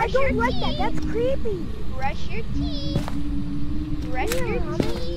I don't like that. That's creepy. Brush your teeth. Brush your teeth.